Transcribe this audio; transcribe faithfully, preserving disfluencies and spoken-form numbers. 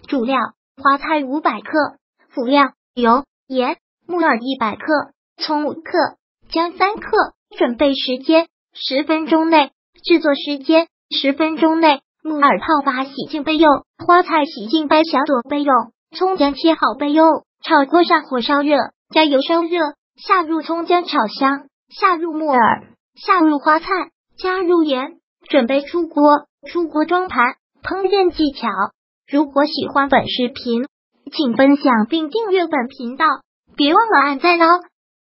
主料花菜五百克，辅料油、盐、木耳一百克，葱五克，姜三克。准备时间十分钟内，制作时间十分钟内。木耳泡发洗净备用，花菜洗净掰小朵备用，葱姜切好备用。炒锅上火烧热，加油烧热，下入葱姜炒香，下入木耳，下入花菜，加入盐，准备出锅。出锅装盘。烹饪技巧：如果喜欢本视频，请分享并订阅本频道，别忘了按赞哦。